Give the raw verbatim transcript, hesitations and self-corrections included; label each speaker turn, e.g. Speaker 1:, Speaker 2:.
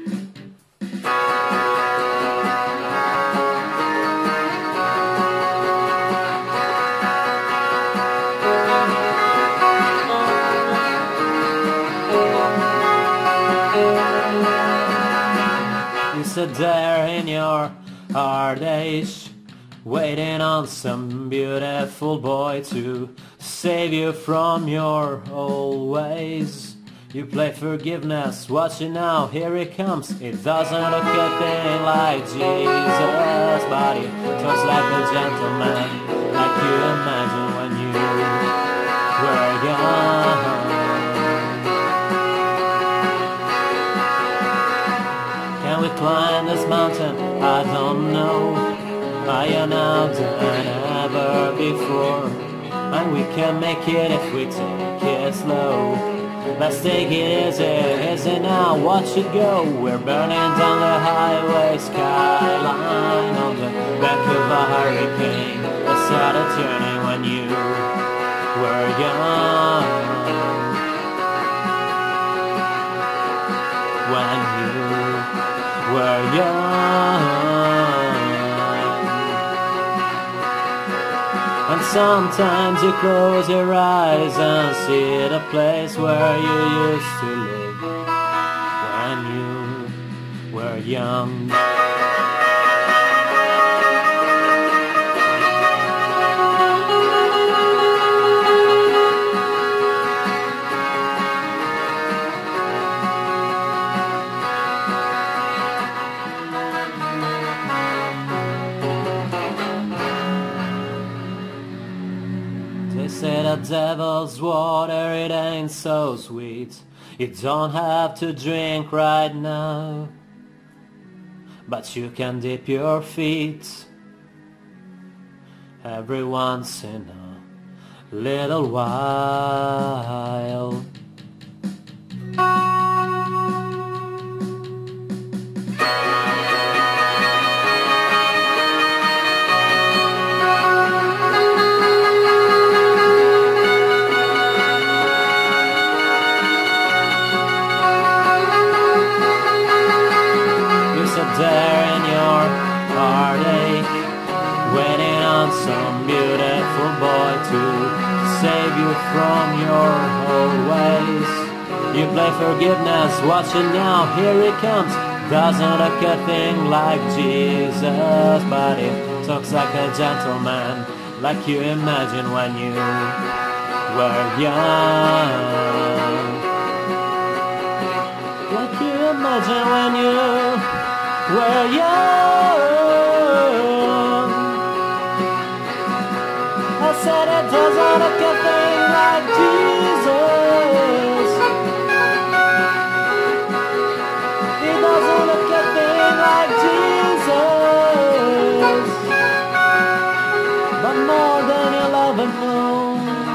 Speaker 1: You sit there in your hard age, waiting on some beautiful boy to save you from your old ways. You play forgiveness, watch it now, here it comes. It doesn't look a thing like Jesus, but he talks like a gentleman, like you imagine when you were young. Can we climb this mountain? I don't know. Higher now than ever before, and we can make it if we take it slow. Let's take it easy, easy now, watch it go. We're burning down the highway skyline on the back of a hurricane. It started turning when you were young. When you were young. And sometimes you close your eyes and see the place where you used to live when you were young. They say the devil's water, it ain't so sweet. You don't have to drink right now, but you can dip your feet every once in a little while. There in your heartache, waiting on some beautiful boy to save you from your old ways. You play forgiveness, watch it now, here it comes. Doesn't look a thing like Jesus, but he talks like a gentleman, like you imagine when you were young. Like you imagine when you were young. I said it doesn't look a thing like Jesus. It doesn't look a thing like Jesus, but more than you'll ever know.